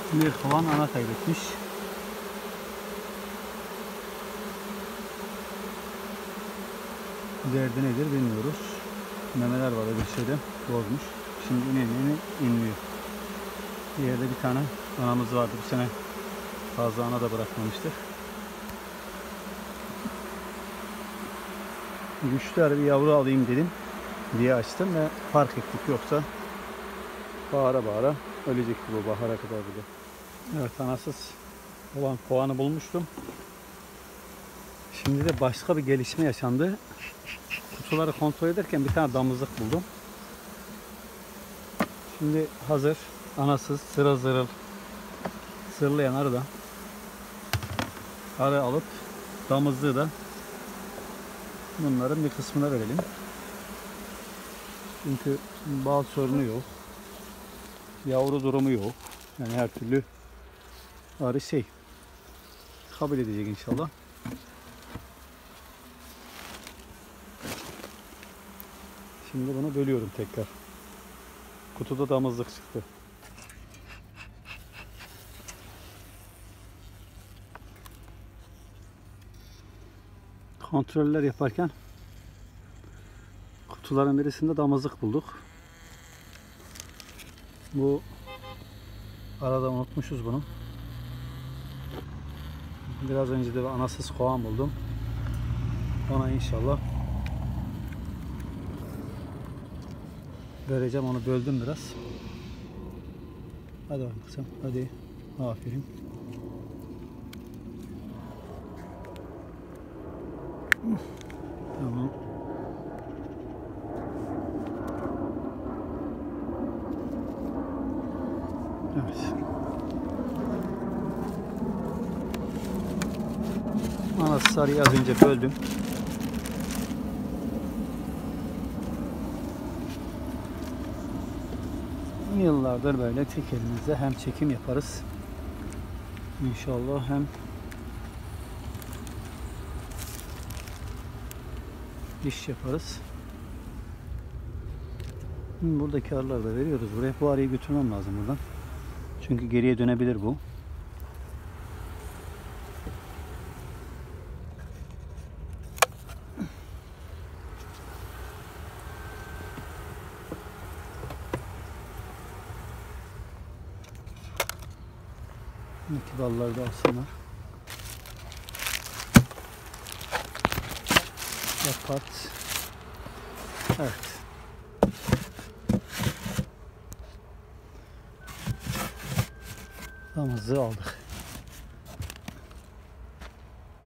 Bir kovan ana kaybetmiş. Derdi nedir bilmiyoruz. Memeler var bir şeyde bozmuş. Şimdi inmiyor. Bir yerde bir tane anamız vardı. Bu sene fazla ana da bırakmamıştık. Güçlü bir yavru alayım dedim diye açtım ve fark ettik, yoksa bağıra bağıra ölecekti bu bahara kadar burada. Evet, anasız olan kovanı bulmuştum. Şimdi de başka bir gelişme yaşandı. Kutuları kontrol ederken bir tane damızlık buldum. Şimdi hazır anasız zırıl zırıl sırlayan arıdan arı alıp damızlığı da bunların bir kısmına verelim. Çünkü bal sorunu yok. Yavru durumu yok. Yani her türlü arı kabul edecek inşallah. Şimdi bunu bölüyorum tekrar. Kutuda damızlık çıktı. Kontroller yaparken kutuların birisinde damızlık bulduk. Bu arada unutmuşuz bunu. Biraz önce de bir anasız kovan buldum. Ona inşallah vereceğim. Onu böldüm biraz. Hadi bakalım kızım. Hadi. Aferin. Tamam. Evet. Anası sarıyı az önce böldüm. Yıllardır böyle tek elimizle hem çekim yaparız. İnşallah hem iş yaparız. Buradaki arıları da veriyoruz. Buraya bu arıyı götürmem lazım buradan. Çünkü geriye dönebilir bu. İki balları da alsınlar. Kapat. Evet. Damızlığı aldık.